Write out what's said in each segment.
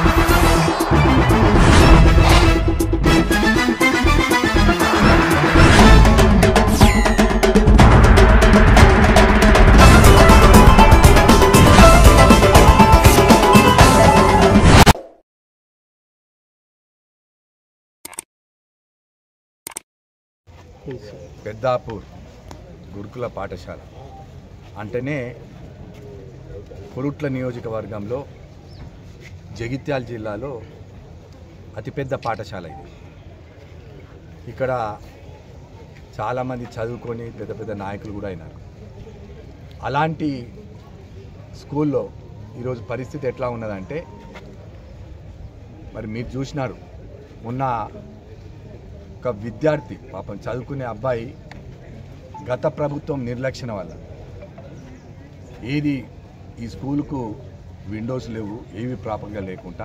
పెద్దాపూర్ గురుకుల పాఠశాల అంటేనే కొరుట్ల నియోజకవర్గంలో జగిత్యాల జిల్లాలో అతిపెద్ద పాఠశాల ఇది. ఇక్కడ చాలామంది చదువుకొని పెద్ద పెద్ద నాయకులు కూడా అయినారు. అలాంటి స్కూల్లో ఈరోజు పరిస్థితి ఎట్లా ఉన్నదంటే, మరి మీరు చూసినారు, మొన్న ఒక విద్యార్థి పాపం చదువుకునే అబ్బాయి గత ప్రభుత్వం నిర్లక్ష్యం వల్ల ఏది ఈ స్కూలుకు విండోస్ లేవు, ఏవి ప్రాపర్గా లేకుండా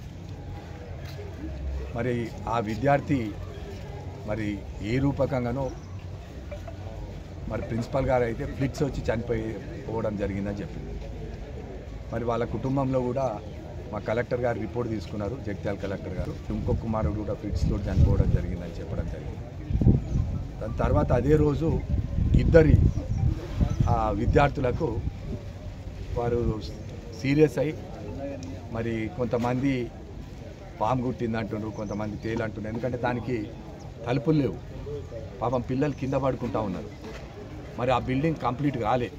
మరి ఆ విద్యార్థి మరి ఏ రూపకంగానో మరి ప్రిన్సిపల్ గారు అయితే ఫ్లిట్స్ వచ్చి చనిపోవడం జరిగిందని చెప్పింది. మరి వాళ్ళ కుటుంబంలో కూడా మా కలెక్టర్ గారు రిపోర్ట్ తీసుకున్నారు, జగిత్యాల కలెక్టర్ గారు. ఇంకొక కుమారుడు కూడా ఫ్లిట్స్తో చనిపోవడం జరిగిందని చెప్పడం జరిగింది. దాని తర్వాత అదే రోజు ఇద్దరి విద్యార్థులకు వారు సీరియస్ అయి మరి కొంతమంది పాము గుట్టిందంటున్నారు, కొంతమంది తేలంటున్నారు. ఎందుకంటే దానికి తలుపులు లేవు, పాపం పిల్లలు కింద పడుకుంటూ ఉన్నారు. మరి ఆ బిల్డింగ్ కంప్లీట్ కాలే.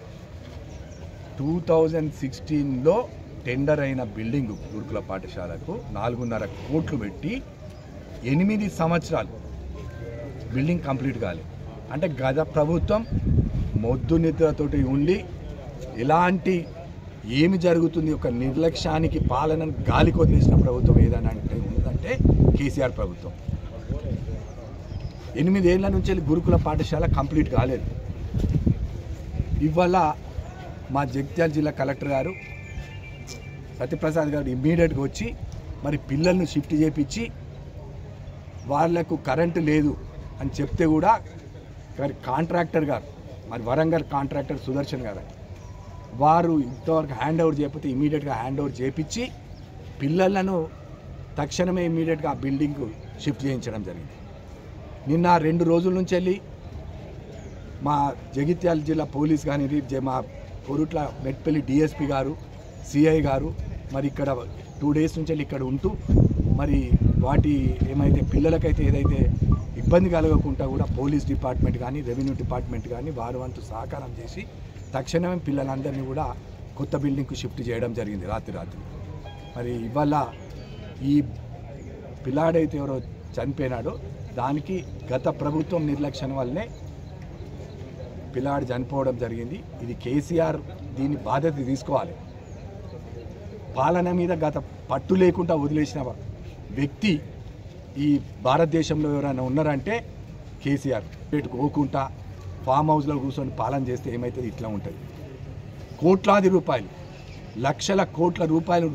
2016లో టెండర్ అయిన బిల్డింగ్ గురుకుల పాఠశాలకు 4.5 కోట్లు పెట్టి 8 సంవత్సరాలు బిల్డింగ్ కంప్లీట్ కాలే. అంటే గత ప్రభుత్వం మొద్దు నిద్రతోటి ఉండి ఎలాంటి ఏమి జరుగుతుంది ఒక నిర్లక్ష్యానికి పాలనను గాలికి వదిలేసిన ప్రభుత్వం ఏదైనా అంటే ఉందంటే కేసీఆర్ ప్రభుత్వం. 8 ఏళ్ల నుంచి గురుకుల పాఠశాల కంప్లీట్ కాలేదు. ఇవాళ మా జగిత్యాల జిల్లా కలెక్టర్ గారు సత్యప్రసాద్ గారు ఇమ్మీడియట్గా వచ్చి మరి పిల్లల్ని షిఫ్ట్ చేయించి వాళ్లకు కరెంటు లేదు అని చెప్తే కూడా మరి కాంట్రాక్టర్ గారు, మరి వరంగల్ కాంట్రాక్టర్ సుదర్శన్ గారు, వారు ఇంతవరకు హ్యాండ్ ఓవర్ చేయకపోతే ఇమ్మీడియట్గా హ్యాండ్ ఓవర్ చేయించి పిల్లలను తక్షణమే ఇమ్మీడియట్గా ఆ బిల్డింగ్ షిఫ్ట్ చేయించడం జరిగింది. నిన్న 2 రోజుల నుంచి వెళ్ళి మా జగిత్యాల జిల్లా పోలీస్ కానీ, మా కొరుట్ల మెట్పల్లి డిఎస్పీ గారు, సిఐ గారు మరి ఇక్కడ 2 డేస్ నుంచి ఇక్కడ ఉంటూ మరి వాటి ఏమైతే పిల్లలకైతే ఏదైతే ఇబ్బంది కలగకుండా కూడా పోలీస్ డిపార్ట్మెంట్ కానీ, రెవెన్యూ డిపార్ట్మెంట్ కానీ వారు వంతు సహకారం చేసి తక్షణమే పిల్లలందరినీ కూడా కొత్త బిల్డింగ్కు షిఫ్ట్ చేయడం జరిగింది రాత్రి. మరి ఇవాళ ఈ పిల్లాడైతే ఎవరో చనిపోయినాడో దానికి గత ప్రభుత్వం నిర్లక్ష్యం వల్లనే పిల్లాడు చనిపోవడం జరిగింది. ఇది కేసీఆర్ దీని బాధ్యత తీసుకోవాలి. పాలన మీద గత పట్టు లేకుండా వదిలేసిన వ్యక్తి ఈ భారతదేశంలో ఎవరైనా ఉన్నారంటే కేసీఆర్. పోకుండా ఫామ్ హౌస్లో కూర్చొని పాలన చేస్తే ఏమవుతుంది, ఇట్లా ఉంటుంది. కోట్లాది రూపాయలు, లక్షల కోట్ల రూపాయలు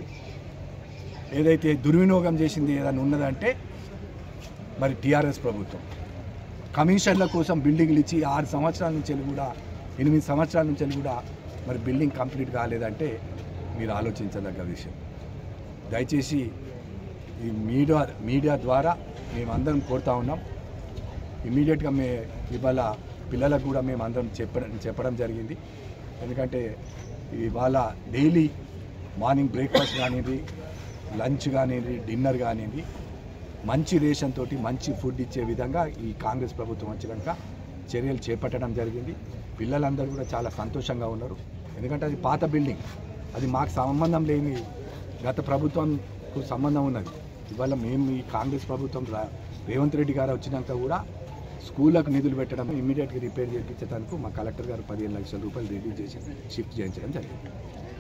ఏదైతే దుర్వినియోగం చేసింది ఏదైనా ఉన్నదంటే మరి టీఆర్ఎస్ ప్రభుత్వం. కమిషన్ల కోసం బిల్డింగ్లు ఇచ్చి 6 సంవత్సరాల నుంచి కూడా 8 సంవత్సరాల నుంచి కూడా మరి బిల్డింగ్ కంప్లీట్ కాలేదంటే మీరు ఆలోచించదగ్గ విషయం. దయచేసి ఈ మీడియా ద్వారా మేమందరం కోరుతా ఉన్నాం, ఇమ్మీడియట్గా ఇవాళ పిల్లలకు కూడా మేమందరం చెప్పడం జరిగింది. ఎందుకంటే ఇవాళ డైలీ మార్నింగ్ బ్రేక్ఫాస్ట్ కానివ్వండి, లంచ్ కానివ్వండి, డిన్నర్ కానివ్వండి మంచి రేషన్ తోటి మంచి ఫుడ్ ఇచ్చే విధంగా ఈ కాంగ్రెస్ ప్రభుత్వం వచ్చినాక చర్యలు చేపట్టడం జరిగింది. పిల్లలందరూ కూడా చాలా సంతోషంగా ఉన్నారు. ఎందుకంటే అది పాత బిల్డింగ్, అది మాకు సంబంధం లేని గత ప్రభుత్వంకు సంబంధం ఉన్నది. ఇవాళ మేము ఈ కాంగ్రెస్ ప్రభుత్వం రేవంత్ రెడ్డి గారు వచ్చినాక కూడా స్కూళ్ళకు నిధులు పెట్టడం, ఇమ్మీడియట్గా రిపేర్ చేయించడానికి మా కలెక్టర్ గారు 15 లక్షల రూపాయలు రిలీజ్ చేసి షిఫ్ట్ చేయించడం జరిగింది.